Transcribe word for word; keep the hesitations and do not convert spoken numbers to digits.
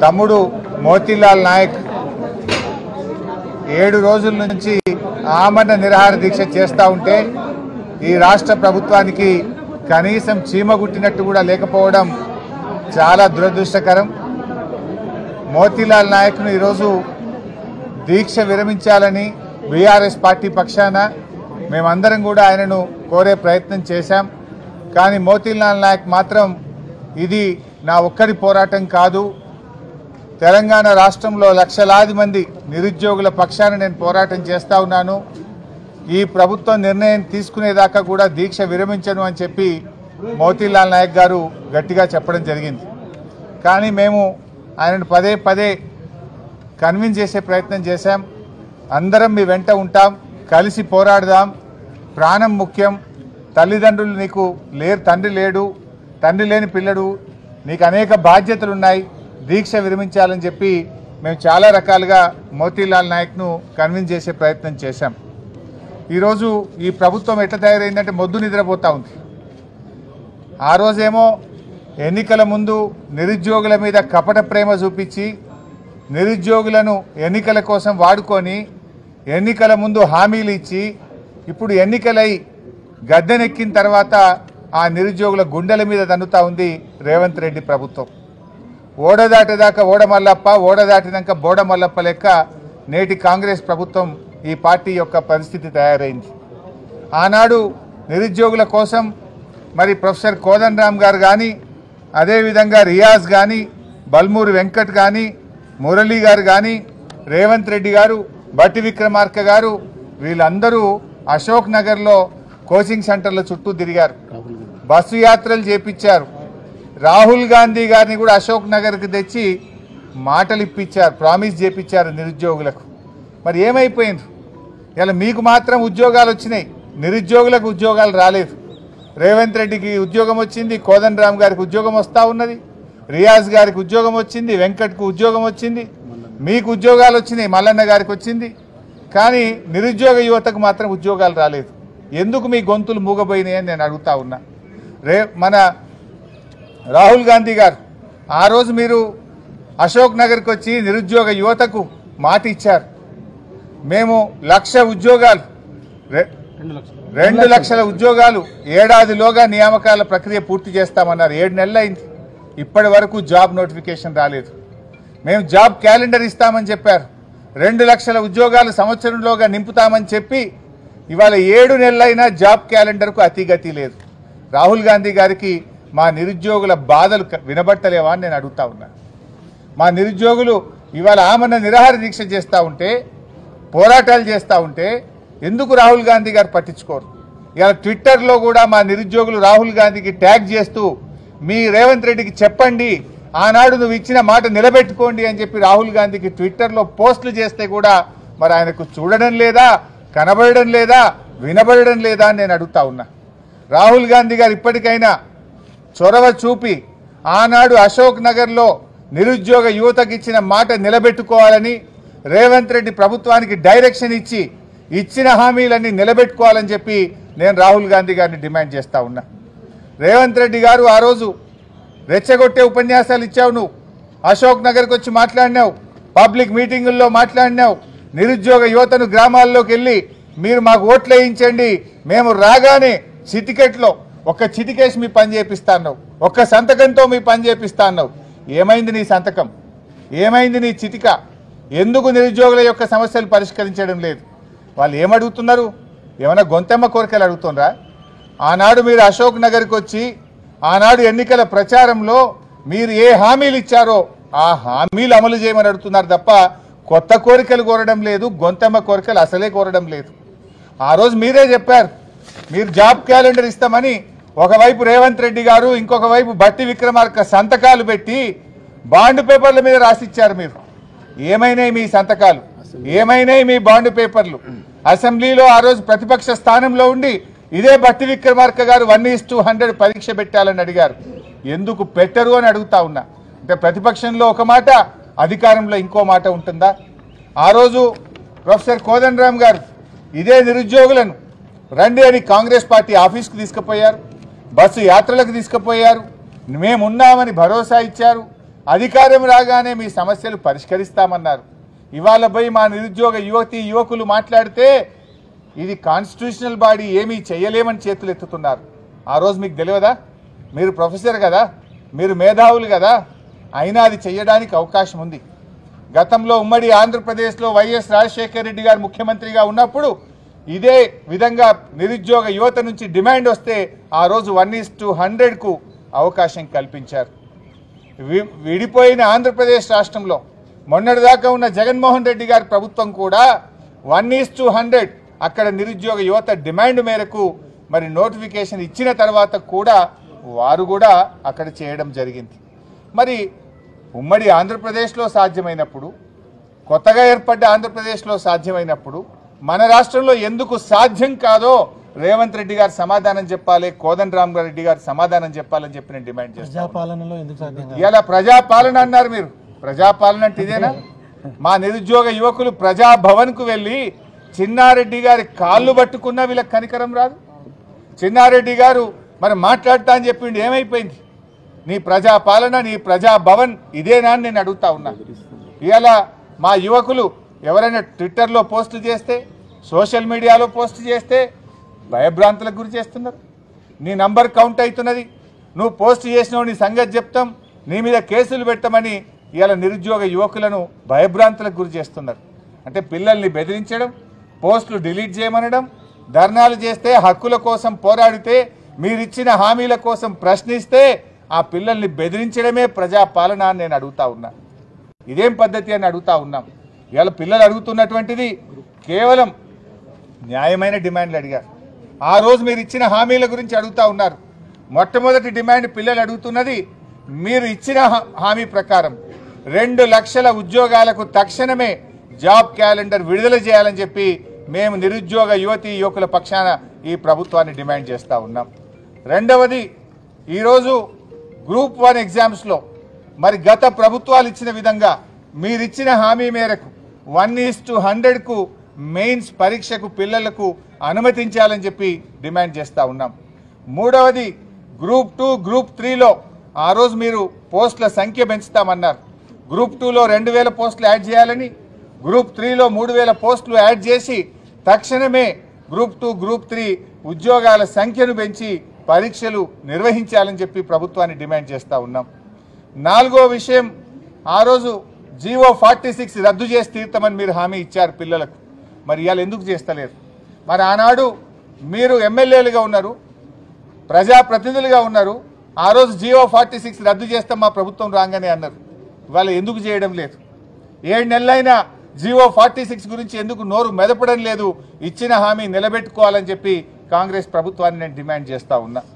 తమ్ముడు మోతీలాల్ నాయక్ ఏడు రోజుల నుంచి ఆమరణ నిరాహార దీక్ష చేస్తూ ఉంటే ఈ రాష్ట్ర ప్రభుత్వానికి కనీసం చీమగుట్టినట్టు కూడా లేకపోవడం చాలా దురదృష్టకరం. మోతీలాల్ నాయక్ను ఈరోజు దీక్ష విరమించాలని బీఆర్ఎస్ పార్టీ పక్షాన మేమందరం కూడా ఆయనను కోరే ప్రయత్నం చేశాం. కానీ మోతీలాల్ నాయక్ మాత్రం ఇది నా ఒక్కరి పోరాటం కాదు, తెలంగాణ రాష్ట్రంలో లక్షలాది మంది నిరుద్యోగుల పక్షాన నేను పోరాటం చేస్తూ ఉన్నాను, ఈ ప్రభుత్వం నిర్ణయం తీసుకునేదాకా కూడా దీక్ష విరమించను అని చెప్పి మోతీలాల్ నాయక్ గారు గట్టిగా చెప్పడం జరిగింది. కానీ మేము ఆయనను పదే పదే కన్విన్స్ చేసే ప్రయత్నం చేశాం. అందరం మీ వెంట ఉంటాం, కలిసి పోరాడదాం, ప్రాణం ముఖ్యం, తల్లిదండ్రులు నీకు లేరు, తండ్రి లేడు, తండ్రి లేని పిల్లడు, నీకు అనేక బాధ్యతలు ఉన్నాయి, దీక్ష విరమించాలని చెప్పి మేము చాలా రకాలుగా మోతీలాల్ నాయక్ను కన్విన్స్ చేసే ప్రయత్నం చేశాం. ఈరోజు ఈ ప్రభుత్వం ఎట్లా తయారైందంటే మొద్దు నిద్రపోతూ ఉంది. ఆ రోజేమో ఎన్నికల ముందు నిరుద్యోగుల మీద కపట ప్రేమ చూపించి నిరుద్యోగులను ఎన్నికల కోసం వాడుకొని ఎన్నికల ముందు హామీలు ఇచ్చి ఇప్పుడు ఎన్నికలై గద్దెనెక్కిన తర్వాత ఆ నిరుద్యోగుల గుండెల మీద తన్నుతా ఉంది రేవంత్ రెడ్డి ప్రభుత్వం. ఓడదాటేదాకా ఓడమల్లప్ప, ఓడదాటినాక బోడమల్లప్ప లెక్క నేటి కాంగ్రెస్ ప్రభుత్వం ఈ పార్టీ యొక్క పరిస్థితి తయారైంది. ఆనాడు నిరుద్యోగుల కోసం మరి ప్రొఫెసర్ కోదండరామ్ గారు కానీ, అదేవిధంగా రియాజ్ కానీ, బల్మూరి వెంకట్ కానీ, మురళీ గారు కానీ, రేవంత్ రెడ్డి గారు, బట్టి విక్రమార్క గారు, వీళ్ళందరూ అశోక్ నగర్లో కోచింగ్ సెంటర్ల చుట్టూ తిరిగారు, బస్సు యాత్రలు చేపించారు. రాహుల్ గాంధీ గారిని కూడా అశోక్ నగర్కి తెచ్చి మాటలు ఇప్పించారు, ప్రామిస్ చేపించారు నిరుద్యోగులకు. మరి ఏమైపోయింది? ఇలా మీకు మాత్రం ఉద్యోగాలు వచ్చినాయి, నిరుద్యోగులకు ఉద్యోగాలు రాలేదు. రేవంత్ రెడ్డికి ఉద్యోగం వచ్చింది, కోదండరామ్ గారికి ఉద్యోగం వస్తూ ఉన్నది, రియాజ్ గారికి ఉద్యోగం వచ్చింది, వెంకట్కు ఉద్యోగం వచ్చింది, మీకు ఉద్యోగాలు వచ్చినాయి, మల్లన్న గారికి వచ్చింది. కానీ నిరుద్యోగ యువతకు మాత్రం ఉద్యోగాలు రాలేదు. ఎందుకు మీ గొంతులు మూగబోయినాయి అని నేను అడుగుతా ఉన్నా. రే మన రాహుల్ గాంధీ గారు ఆ రోజు మీరు అశోక్ నగర్కి వచ్చి నిరుద్యోగ యువతకు మాట ఇచ్చారు, మేము లక్ష ఉద్యోగాలు రెండు లక్షల ఉద్యోగాలు ఏడాదిలోగా నియామకాల ప్రక్రియ పూర్తి చేస్తామన్నారు. ఏడు నెలలు అయింది, ఇప్పటి వరకు జాబ్ నోటిఫికేషన్ రాలేదు. మేము జాబ్ క్యాలెండర్ ఇస్తామని చెప్పారు, రెండు లక్షల ఉద్యోగాలు సంవత్సరంలోగా నింపుతామని చెప్పి ఇవాళ ఏడు నెలలైనా జాబ్ క్యాలెండర్కు అతిగతి లేదు. రాహుల్ గాంధీ గారికి మా నిరుద్యోగుల బాధలు వినబట్టలేవా అని నేను అడుగుతా ఉన్నా. మా నిరుద్యోగులు ఇవాళ ఆమరణ నిరాహార దీక్ష చేస్తూ ఉంటే, పోరాటాలు చేస్తూ ఉంటే ఎందుకు రాహుల్ గాంధీ గారు పట్టించుకోరు? ఇవాళ ట్విట్టర్లో కూడా మా నిరుద్యోగులు రాహుల్ గాంధీకి ట్యాగ్ చేస్తూ మీ రేవంత్ రెడ్డికి చెప్పండి, ఆనాడు నువ్వు ఇచ్చిన మాట నిలబెట్టుకోండి అని చెప్పి రాహుల్ గాంధీకి ట్విట్టర్లో పోస్టులు చేస్తే కూడా మరి ఆయనకు చూడడం లేదా, కనబడడం లేదా, వినబడడం లేదా అని నేను అడుగుతా ఉన్నా. రాహుల్ గాంధీ గారు ఇప్పటికైనా చొరవ చూపి ఆనాడు అశోక్ నగర్లో నిరుద్యోగ యువతకు ఇచ్చిన మాట నిలబెట్టుకోవాలని రేవంత్ రెడ్డి ప్రభుత్వానికి డైరెక్షన్ ఇచ్చి ఇచ్చిన హామీలన్నీ నిలబెట్టుకోవాలని చెప్పి నేను రాహుల్ గాంధీ గారిని డిమాండ్ చేస్తా ఉన్నా. రేవంత్ రెడ్డి గారు ఆ రోజు రెచ్చగొట్టే ఉపన్యాసాలు ఇచ్చావు, నువ్వు అశోక్ నగర్కి వచ్చి మాట్లాడినావు, పబ్లిక్ మీటింగుల్లో మాట్లాడినావు, నిరుద్యోగ యువతను గ్రామాల్లోకి వెళ్ళి మీరు మాకు ఓట్లు వేయించండి, మేము రాగానే చిటికెట్లో ఒక్క చిటికేసి మీ పని చేపిస్తాను, ఒక్క సంతకంతో మీ పని చేపిస్తాను. ఏమైంది నీ సంతకం? ఏమైంది నీ చిటిక? ఎందుకు నిరుద్యోగుల యొక్క సమస్యలు పరిష్కరించడం లేదు? వాళ్ళు ఏమడుగుతున్నారు? ఏమైనా గొంతెమ్మ కోరికలు అడుగుతున్నారా? ఆనాడు మీరు అశోక్ నగర్కి వచ్చి ఆనాడు ఎన్నికల ప్రచారంలో మీరు ఏ హామీలు ఇచ్చారో ఆ హామీలు అమలు చేయమని అడుగుతున్నారు తప్ప కొత్త కోరికలు కోరడం లేదు, గొంతెమ్మ కోరికలు అసలే కోరడం లేదు. ఆ రోజు మీరే చెప్పారు మీరు జాబ్ క్యాలెండర్ ఇస్తామని. ఒకవైపు రేవంత్ రెడ్డి గారు, ఇంకొక వైపు బట్టి విక్రమార్క సంతకాలు పెట్టి బాండ్ పేపర్ల మీద రాసిచ్చారు. మీరు ఏమైనాయి మీ సంతకాలు? ఏమైనాయి మీ బాండ్ పేపర్లు? అసెంబ్లీలో ఆ రోజు ప్రతిపక్ష స్థానంలో ఉండి ఇదే బట్టి విక్రమార్క గారు వన్ ఈస్ టూ హండ్రెడ్ పరీక్ష పెట్టాలని అడిగారు. ఎందుకు పెట్టరు అని అడుగుతా ఉన్నా. అంటే ప్రతిపక్షంలో ఒక మాట, అధికారంలో ఇంకో మాట ఉంటుందా? ఆ రోజు ప్రొఫెసర్ కోదండరామ్ గారు ఇదే నిరుద్యోగులను రండి అని కాంగ్రెస్ పార్టీ ఆఫీస్కు తీసుకుపోయారు, బస్సు యాత్రలకు తీసుకుపోయారు, మేమున్నామని భరోసా ఇచ్చారు, అధికారం రాగానే మీ సమస్యలు పరిష్కరిస్తామన్నారు. ఇవాళ పోయి మా నిరుద్యోగ యువతి యువకులు మాట్లాడితే ఇది కాన్స్టిట్యూషనల్ బాడీ ఏమీ చేయలేమని చేతులు ఎత్తుతున్నారు. ఆ రోజు మీకు తెలియదా? మీరు ప్రొఫెసర్ కదా, మీరు మేధావులు కదా, అయినా అది చేయడానికి అవకాశం ఉంది. గతంలో ఉమ్మడి ఆంధ్రప్రదేశ్లో వైఎస్ రాజశేఖర రెడ్డి గారు ముఖ్యమంత్రిగా ఉన్నప్పుడు ఇదే విధంగా నిరుద్యోగ యువత నుంచి డిమాండ్ వస్తే ఆ రోజు వన్ ఈస్ టు హండ్రెడ్కు అవకాశం కల్పించారు. విడిపోయిన ఆంధ్రప్రదేశ్ రాష్ట్రంలో మొన్నటిదాకా ఉన్న జగన్మోహన్ రెడ్డి గారి ప్రభుత్వం కూడా వన్ ఈస్ టు హండ్రెడ్ అక్కడ నిరుద్యోగ యువత డిమాండ్ మేరకు మరి నోటిఫికేషన్ ఇచ్చిన తర్వాత కూడా వారు కూడా అక్కడ చేయడం జరిగింది. మరి ఉమ్మడి ఆంధ్రప్రదేశ్లో సాధ్యమైనప్పుడు, కొత్తగా ఏర్పడ్డ ఆంధ్రప్రదేశ్లో సాధ్యమైనప్పుడు మన రాష్ట్రంలో ఎందుకు సాధ్యం కాదో రేవంత్ రెడ్డి గారు సమాధానం చెప్పాలి, కోదండరామ్ రెడ్డి గారు సమాధానం చెప్పాలని చెప్పి నేను డిమాండ్ చేస్తాను. ఇలా ప్రజాపాలన అన్నారు మీరు. ప్రజాపాలన అంటే ఇదేనా? మా నిరుద్యోగ యువకులు ప్రజాభవన్కు వెళ్ళి చిన్నారెడ్డి గారి కాళ్ళు పట్టుకున్నా వీళ్ళకి కనికరం రాదు. చిన్నారెడ్డి గారు మరి మాట్లాడతా అని చెప్పిండి, ఏమైపోయింది? నీ ప్రజాపాలన, నీ ప్రజాభవన్ ఇదేనా అని నేను అడుగుతా ఉన్నా. ఇవాళ మా యువకులు ఎవరైనా ట్విట్టర్లో పోస్టులు చేస్తే, సోషల్ మీడియాలో పోస్ట్ చేస్తే భయభ్రాంతులకు గురి చేస్తున్నారు. నీ నంబర్ కౌంట్ అవుతున్నది, నువ్వు పోస్ట్ చేసినావు, నీ సంగతి చెప్తాం, నీ మీద కేసులు పెట్టమని ఇవాళ నిరుద్యోగ యువకులను భయభ్రాంతులకు గురి చేస్తున్నారు. అంటే పిల్లల్ని బెదిరించడం, పోస్టులు డిలీట్ చేయమనడం, ధర్నాలు చేస్తే, హక్కుల కోసం పోరాడితే, మీరిచ్చిన హామీల కోసం ప్రశ్నిస్తే ఆ పిల్లల్ని బెదిరించడమే ప్రజాపాలన అని నేను అడుగుతా ఉన్నా. ఇదేం పద్ధతి అని అడుగుతా ఉన్నాం. ఇవాళ పిల్లలు అడుగుతున్నటువంటిది కేవలం న్యాయమైన డిమాండ్లు అడిగారు. ఆ రోజు మీరు ఇచ్చిన హామీల గురించి అడుగుతా ఉన్నారు. మొట్టమొదటి డిమాండ్ పిల్లలు అడుగుతున్నది, మీరు ఇచ్చిన హామీ ప్రకారం రెండు లక్షల ఉద్యోగాలకు తక్షణమే జాబ్ క్యాలెండర్ విడుదల చేయాలని చెప్పి మేము నిరుద్యోగ యువతి యువకుల పక్షాన ఈ ప్రభుత్వాన్ని డిమాండ్ చేస్తూ ఉన్నాం. రెండవది, ఈరోజు గ్రూప్ వన్ ఎగ్జామ్స్లో మరి గత ప్రభుత్వాలు ఇచ్చిన విధంగా మీరిచ్చిన హామీ మేరకు వన్ ఈస్ టు హండ్రెడ్కు మెయిన్స్ పరీక్షకు పిల్లలకు అనుమతించాలని చెప్పి డిమాండ్ చేస్తూ ఉన్నాం. మూడవది, గ్రూప్ టూ గ్రూప్ త్రీలో ఆ రోజు మీరు పోస్టుల సంఖ్య పెంచుతామన్నారు. గ్రూప్ టూలో రెండు వేల పోస్టులు యాడ్ చేయాలని, గ్రూప్ త్రీలో మూడు వేల పోస్టులు యాడ్ చేసి తక్షణమే గ్రూప్ టూ గ్రూప్ త్రీ ఉద్యోగాల సంఖ్యను పెంచి పరీక్షలు నిర్వహించాలని చెప్పి ప్రభుత్వాన్ని డిమాండ్ చేస్తూ ఉన్నాం. నాలుగో విషయం, ఆ రోజు జీవో ఫార్టీ సిక్స్ రద్దు చేసి తీర్తామని మీరు హామీ ఇచ్చారు పిల్లలకు. మరి ఇవాళ ఎందుకు చేస్తలేరు? మరి ఆనాడు మీరు ఎమ్మెల్యేలుగా ఉన్నారు, ప్రజాప్రతినిధులుగా ఉన్నారు. ఆ రోజు జీవో ఫార్టీ సిక్స్ రద్దు చేస్తాం మా ప్రభుత్వం రాగానే అన్నారు. ఇవాళ ఎందుకు చేయడం లేదు? ఏడు నెలలైనా జీవో ఫార్టీ సిక్స్ గురించి ఎందుకు నోరు మెదపడం లేదు? ఇచ్చిన హామీ నిలబెట్టుకోవాలని చెప్పి కాంగ్రెస్ ప్రభుత్వాన్ని నేను డిమాండ్ చేస్తా ఉన్నా.